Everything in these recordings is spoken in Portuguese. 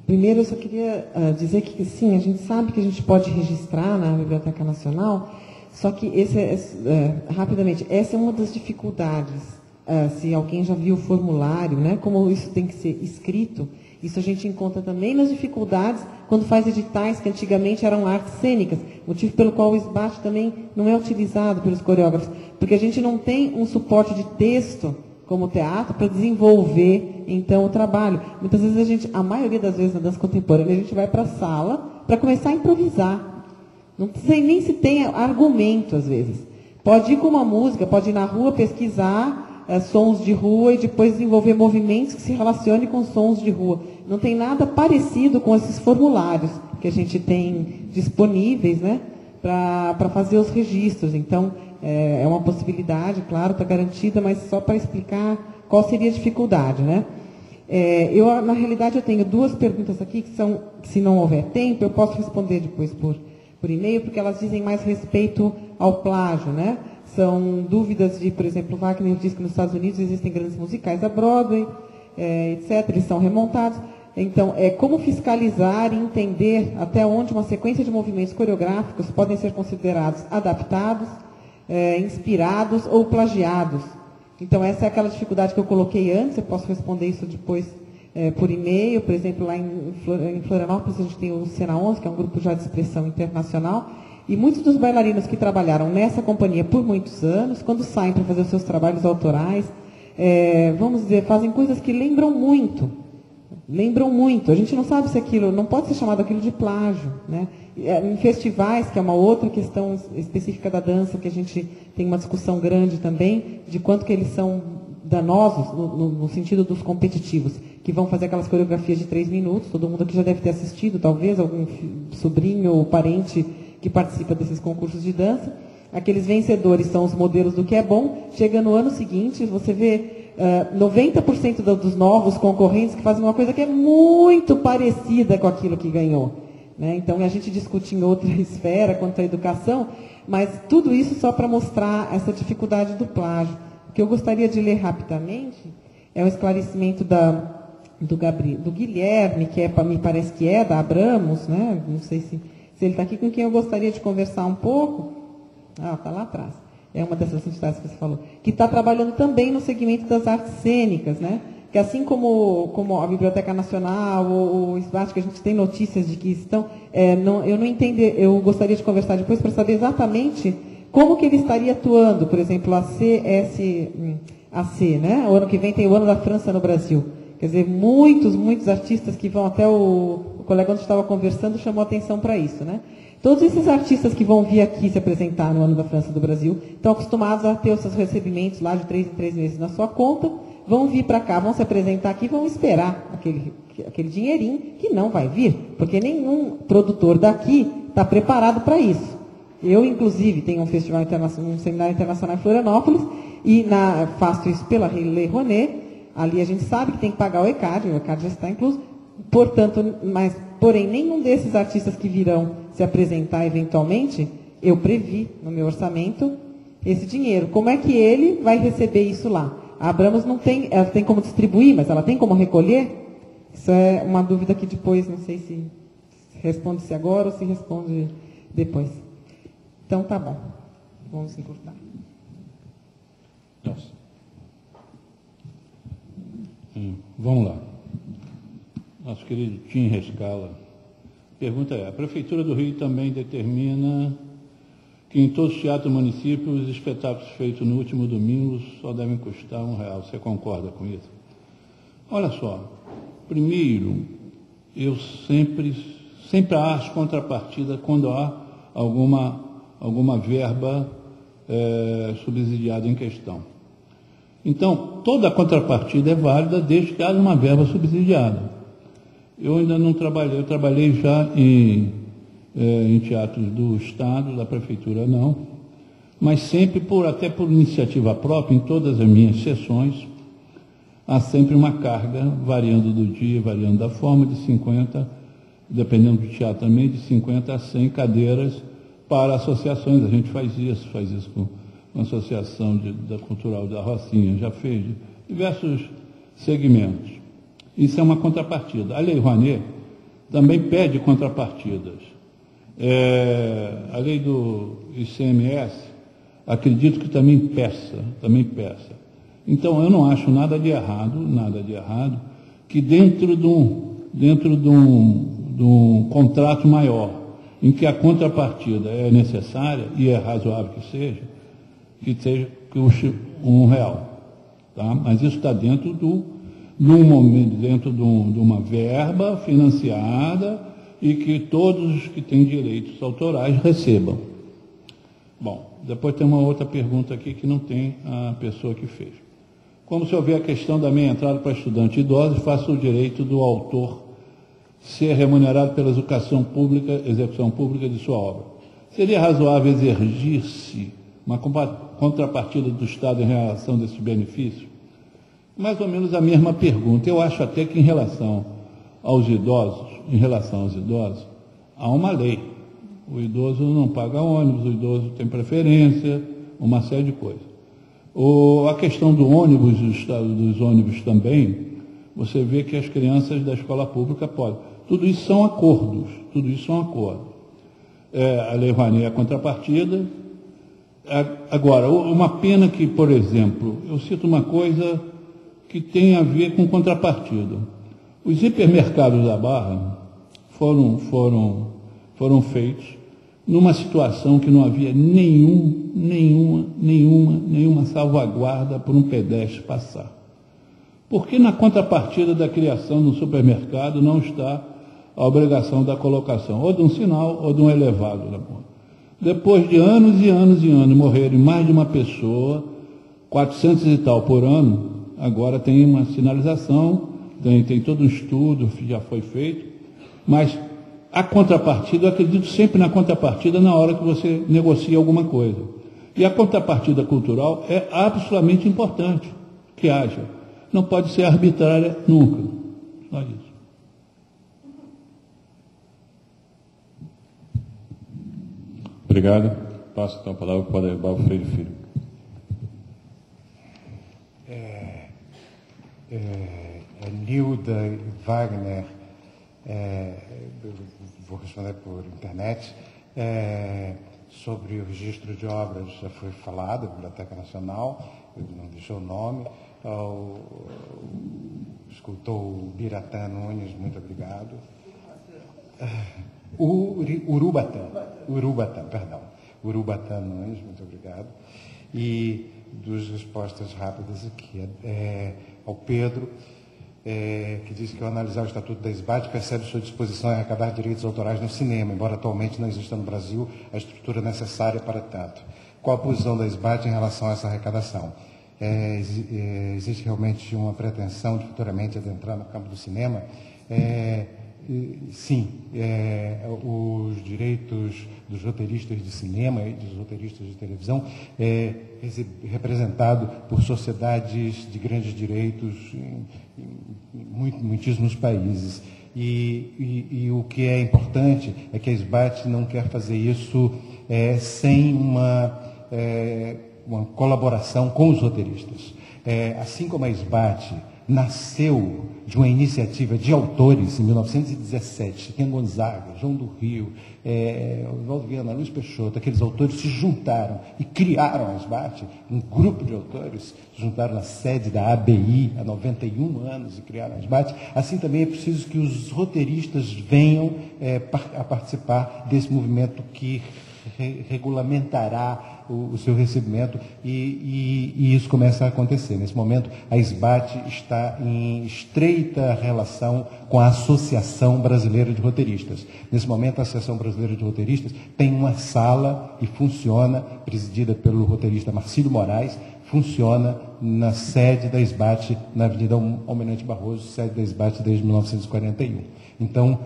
Primeiro, eu só queria dizer que, sim, a gente sabe que a gente pode registrar na Biblioteca Nacional, só que, rapidamente, essa é uma das dificuldades. Se alguém já viu o formulário, né, como isso tem que ser escrito, isso a gente encontra também nas dificuldades quando faz editais que antigamente eram artes cênicas, motivo pelo qual o SBAT também não é utilizado pelos coreógrafos, porque a gente não tem um suporte de texto como teatro para desenvolver, então, o trabalho. Muitas vezes a maioria das vezes na dança contemporânea, a gente vai para a sala para começar a improvisar. Não sei nem se tem argumento, às vezes. Pode ir com uma música, pode ir na rua pesquisar sons de rua e depois desenvolver movimentos que se relacionem com sons de rua. Não tem nada parecido com esses formulários que a gente tem disponíveis, né, para fazer os registros. Então, é uma possibilidade, claro, está garantida, mas só para explicar qual seria a dificuldade, né? Na realidade, eu tenho duas perguntas aqui que são, se não houver tempo, eu posso responder depois por e-mail, porque elas dizem mais respeito ao plágio, né? São dúvidas de, por exemplo, Wagner diz que nos Estados Unidos existem grandes musicais da Broadway, etc., eles são remontados. Então, como fiscalizar e entender até onde uma sequência de movimentos coreográficos podem ser considerados adaptados, inspirados ou plagiados. Então, essa é aquela dificuldade que eu coloquei antes, eu posso responder isso depois por e-mail. Por exemplo, lá em Florianópolis, a gente tem o Cena 11, que é um grupo já de expressão internacional, e muitos dos bailarinos que trabalharam nessa companhia por muitos anos, quando saem para fazer os seus trabalhos autorais, vamos dizer, fazem coisas que lembram muito. Lembram muito. A gente não sabe se aquilo, não pode ser chamado aquilo de plágio, né? Em festivais, que é uma outra questão específica da dança, que a gente tem uma discussão grande também, de quanto que eles são danosos, no sentido dos competitivos, que vão fazer aquelas coreografias de 3 minutos, todo mundo aqui já deve ter assistido, talvez, algum sobrinho ou parente que participa desses concursos de dança. Aqueles vencedores são os modelos do que é bom. Chega no ano seguinte, você vê 90% dos novos concorrentes que fazem uma coisa que é muito parecida com aquilo que ganhou, né? Então, a gente discute em outra esfera quanto à educação, mas tudo isso só para mostrar essa dificuldade do plágio. O que eu gostaria de ler rapidamente é o esclarecimento do Guilherme, que me parece que é da Abramos, né? Não sei se ele está aqui, com quem eu gostaria de conversar um pouco. Está lá atrás. É uma dessas entidades que você falou, que está trabalhando também no segmento das artes cênicas, né? Que assim como a Biblioteca Nacional, o SBAT, que a gente tem notícias de que estão, eu não entendo, eu gostaria de conversar depois para saber exatamente como que ele estaria atuando, por exemplo, a CSAC, né? O ano que vem tem o Ano da França no Brasil. Quer dizer, muitos artistas que vão, até o colega onde estava conversando chamou atenção para isso, né? Todos esses artistas que vão vir aqui se apresentar no Ano da França do Brasil estão acostumados a ter os seus recebimentos lá de 3 em 3 meses na sua conta, vão vir para cá, vão se apresentar aqui, vão esperar aquele dinheirinho que não vai vir, porque nenhum produtor daqui está preparado para isso. Eu, inclusive, tenho um festival internacional, um seminário internacional em Florianópolis, e faço isso pela Lei Rouanet. Ali a gente sabe que tem que pagar o ECAD já está incluso. Portanto, porém, nenhum desses artistas que virão se apresentar eventualmente, eu previ no meu orçamento esse dinheiro. Como é que ele vai receber isso lá? A Abramos não tem, ela tem como distribuir, mas ela tem como recolher? Isso é uma dúvida que depois, não sei se responde-se agora ou se responde depois. Então, tá bom. Vamos encurtar. Nossa. Vamos lá. Nosso querido Tim Rescala. Pergunta a Prefeitura do Rio também determina que em todos os teatros do município os espetáculos feitos no último domingo só devem custar R$1. Você concorda com isso? Olha só, primeiro, eu sempre acho contrapartida quando há alguma verba subsidiada em questão. Então, toda a contrapartida é válida desde que haja uma verba subsidiada. Eu ainda não trabalhei, eu trabalhei já em teatros do Estado, da Prefeitura não, mas sempre, até por iniciativa própria, em todas as minhas sessões, há sempre uma carga, variando do dia, variando da forma, de 50, dependendo do teatro também, de 50 a 100 cadeiras para associações. A gente faz isso com a Associação da Cultural da Rocinha, já fez diversos segmentos. Isso é uma contrapartida. A Lei Rouanet, também pede contrapartidas. A lei do ICMS, acredito que também peça. Então, eu não acho nada de errado, que dentro de um contrato maior, em que a contrapartida é necessária, e é razoável que custe R$1. Tá? Mas isso está dentro de uma verba financiada e que todos os que têm direitos autorais recebam. Bom, depois tem uma outra pergunta aqui que não tem a pessoa que fez. Como se houver a questão da meia entrada para estudante idoso, faça o direito do autor ser remunerado pela execução pública de sua obra. Seria razoável exigir-se uma contrapartida do Estado em relação a esse benefício? Mais ou menos a mesma pergunta. Eu acho até que em relação aos idosos, há uma lei. O idoso não paga ônibus, o idoso tem preferência, uma série de coisas. A questão do ônibus, dos ônibus também, você vê que as crianças da escola pública podem. Tudo isso são acordos. A Lei Rouanet é a contrapartida. Agora, uma pena que, por exemplo, eu cito uma coisa que tem a ver com contrapartida. Os hipermercados da Barra foram feitos numa situação que não havia nenhuma salvaguarda para um pedestre passar. Por que na contrapartida da criação de um supermercado não está a obrigação da colocação ou de um sinal ou de um elevado na ponta? Depois de anos e anos morrerem mais de uma pessoa, 400 e tal por ano, agora tem uma sinalização, tem todo um estudo que já foi feito, mas a contrapartida, eu acredito sempre na contrapartida na hora que você negocia alguma coisa. E a contrapartida cultural é absolutamente importante que haja. Não pode ser arbitrária nunca. Só isso. Obrigado. Passo então a palavra para o Aderbal Freire Filho. Nilda Wagner, vou responder por internet, sobre o registro de obras já foi falado, Biblioteca Nacional, ele não deixou o nome, o escultor Biratã Nunes, muito obrigado. Urubatã Nunes, muito obrigado. E duas respostas rápidas aqui. Ao Pedro, que disse que ao analisar o Estatuto da SBAT percebe sua disposição em arrecadar direitos autorais no cinema, embora atualmente não exista no Brasil a estrutura necessária para tanto. Qual a posição da SBAT em relação a essa arrecadação? Existe realmente uma pretensão de futuramente adentrar no campo do cinema? Sim, os direitos dos roteiristas de cinema e dos roteiristas de televisão representado por sociedades de grandes direitos em muitíssimos países. E o que é importante é que a SBAT não quer fazer isso sem uma colaboração com os roteiristas. Assim como a SBAT nasceu de uma iniciativa de autores em 1917, Chiquinha Gonzaga, João do Rio, Oswaldo Viana, Luiz Peixoto, aqueles autores se juntaram e criaram a SBAT, um grupo de autores se juntaram na sede da ABI há 91 anos e criaram a SBAT. Assim também é preciso que os roteiristas venham a participar desse movimento que regulamentará o seu recebimento e isso começa a acontecer. Nesse momento, a SBAT está em estreita relação com a Associação Brasileira de Roteiristas. Nesse momento, a Associação Brasileira de Roteiristas tem uma sala e funciona, presidida pelo roteirista Marcílio Moraes, funciona na sede da SBAT, na Avenida Almirante Barroso, sede da SBAT desde 1941. Então,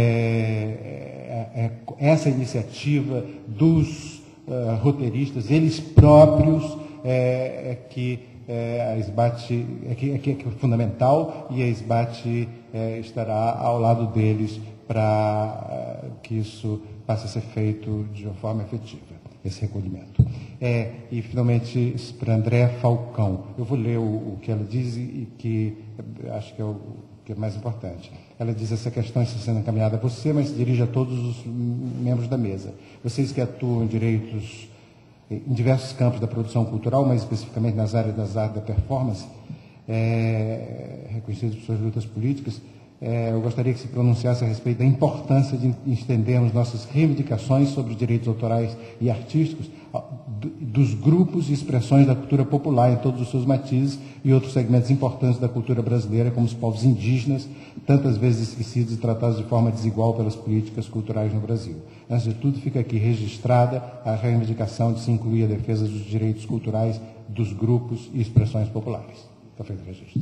essa iniciativa dos roteiristas, eles próprios, que a SBAT que é fundamental, e a SBAT estará ao lado deles para que isso passe a ser feito de uma forma efetiva, esse recolhimento. E, finalmente, para André Falcão. Eu vou ler o que ela diz e que acho que é o que é mais importante. Ela diz: essa questão está sendo encaminhada a você, mas se dirige a todos os membros da mesa. Vocês que atuam em diversos campos da produção cultural, mais especificamente nas áreas das artes da performance, reconhecidos por suas lutas políticas, eu gostaria que se pronunciasse a respeito da importância de estendermos nossas reivindicações sobre direitos autorais e artísticos dos grupos e expressões da cultura popular em todos os seus matizes e outros segmentos importantes da cultura brasileira, como os povos indígenas, tantas vezes esquecidos e tratados de forma desigual pelas políticas culturais no Brasil. Antes de tudo, fica aqui registrada a reivindicação de se incluir a defesa dos direitos culturais dos grupos e expressões populares. Está feito o registro.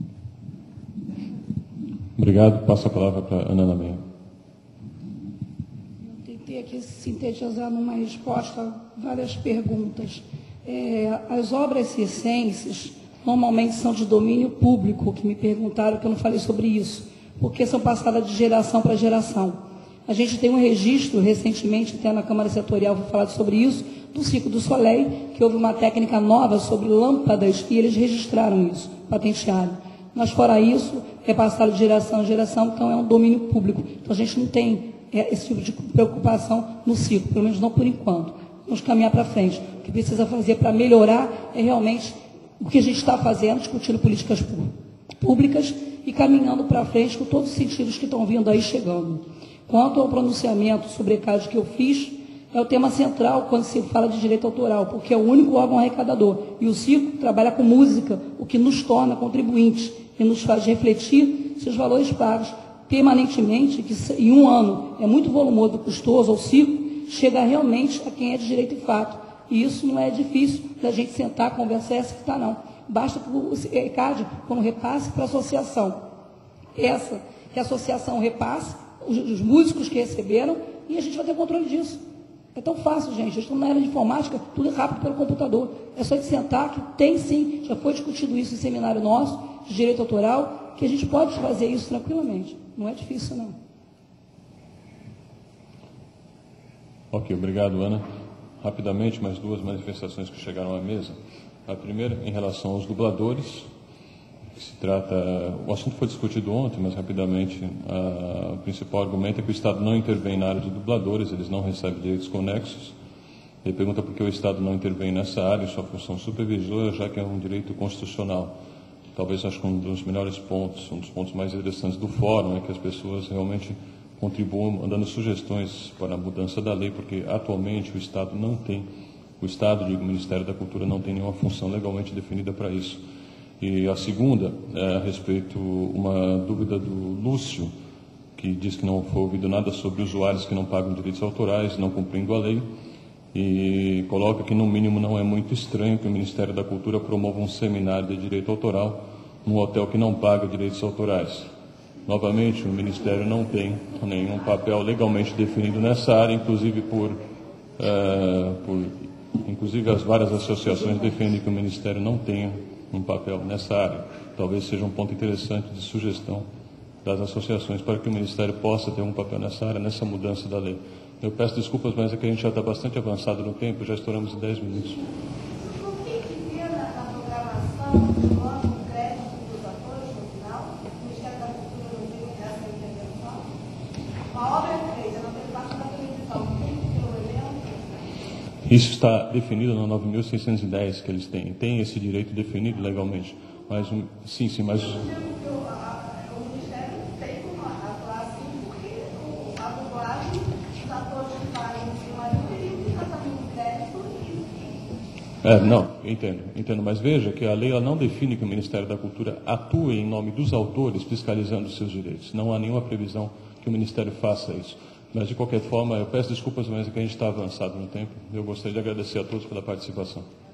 Obrigado. Passo a palavra para Ana Lameia. Eu tentei aqui sintetizar numa resposta a várias perguntas. As obras circenses normalmente são de domínio público, que me perguntaram, que eu não falei sobre isso, porque são passadas de geração para geração. A gente tem um registro, recentemente, até na Câmara Setorial, vou falar sobre isso, do Circo du Soleil, que houve uma técnica nova sobre lâmpadas, e eles registraram isso, patentearam. Mas, fora isso, é passado de geração em geração, então é um domínio público. Então, a gente não tem esse tipo de preocupação no circo, pelo menos não por enquanto. Vamos caminhar para frente. O que precisa fazer para melhorar é realmente o que a gente está fazendo, discutindo políticas públicas e caminhando para frente com todos os sentidos que estão vindo aí chegando. Quanto ao pronunciamento sobre ECAD que eu fiz, é o tema central quando se fala de direito autoral, porque é o único órgão arrecadador. E o circo trabalha com música, o que nos torna contribuintes e nos faz refletir se os valores pagos permanentemente, que em um ano é muito volumoso, custoso ao circo, chega realmente a quem é de direito e fato. E isso não é difícil da gente sentar, conversar e acertar, não. Basta que o ECAD, quando repasse para a associação, que a associação repasse, os músicos que receberam, e a gente vai ter controle disso. É tão fácil, gente. Estamos na era de informática, tudo é rápido pelo computador. É só de sentar, que tem sim, já foi discutido isso em seminário nosso, de direito autoral, que a gente pode fazer isso tranquilamente. Não é difícil, não. Ok, obrigado, Ana. Rapidamente, mais duas manifestações que chegaram à mesa. A primeira, em relação aos dubladores, que se trata... O assunto foi discutido ontem, mas rapidamente, o principal argumento é que o Estado não intervém na área de dubladores, eles não recebem direitos conexos. Ele pergunta por que o Estado não intervém nessa área, sua função supervisora, já que é um direito constitucional. Talvez, acho que um dos melhores pontos, um dos pontos mais interessantes do fórum é que as pessoas realmente contribuam, dando sugestões para a mudança da lei, porque atualmente o Estado, digo, o Ministério da Cultura não tem nenhuma função legalmente definida para isso. E a segunda é a respeito, uma dúvida do Lúcio, que diz que não foi ouvido nada sobre usuários que não pagam direitos autorais, não cumprindo a lei, e coloca que, no mínimo, não é muito estranho que o Ministério da Cultura promova um seminário de direito autoral num hotel que não paga direitos autorais. Novamente, o Ministério não tem nenhum papel legalmente definido nessa área, inclusive inclusive as várias associações defendem que o Ministério não tenha um papel nessa área. Talvez seja um ponto interessante de sugestão das associações para que o Ministério possa ter um papel nessa área, nessa mudança da lei. Eu peço desculpas, mas é que a gente já está bastante avançado no tempo, já estouramos em 10 minutos. O que vê na programação do ano do crédito dos atores no final? O Ministério da Cultura não tem essa intervenção? A obra é feita, não tem parte da televisão, tem que ter o elenco? Isso está definido no 9.610 que eles têm. Tem esse direito definido legalmente. Mas, sim, mas... O Ministério tem como atuar assim, porque a dublagem, os atores que fazem o filme ali, teriam que estar também crédito. Não, entendo. Mas veja que a lei ela não define que o Ministério da Cultura atue em nome dos autores fiscalizando os seus direitos. Não há nenhuma previsão que o Ministério faça isso. Mas, de qualquer forma, eu peço desculpas, mas é que a gente está avançado no tempo. Eu gostaria de agradecer a todos pela participação.